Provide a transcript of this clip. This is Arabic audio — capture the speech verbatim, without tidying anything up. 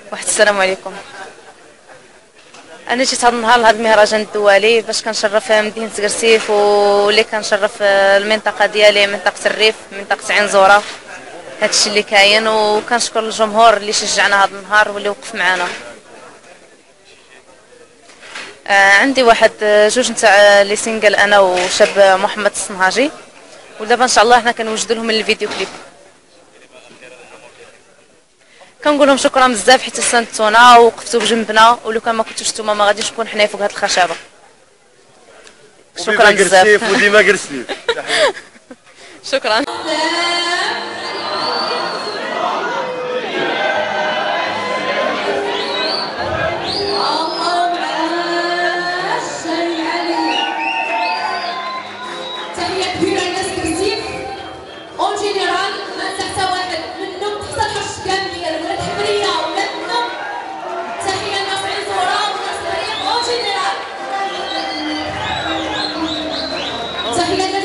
واحد السلام عليكم. انا جيت هذا النهار لهذا المهرجان الدولي باش كنشرف مدينه كرسيف واللي كنشرف المنطقه ديالي منطقه الريف منطقه عين زوره. هادشي اللي كاين وكنشكر الجمهور اللي شجعنا هذا النهار واللي وقف معنا. آه عندي واحد جوج نتاع لي سينجل انا وشاب محمد الصنهاجي، ودابا ان شاء الله حنا كنوجدوا لهم الفيديو كليب. كنقول لهم شكرا بزاف حيت ساندتونا ووقفتوا بجنبنا، ولو كان ما كنتوش نتوما ما غاديش نكون حنايا فوق هاد الخشبه. شكرا بزاف. وديما كرسيف. شكرا. تحية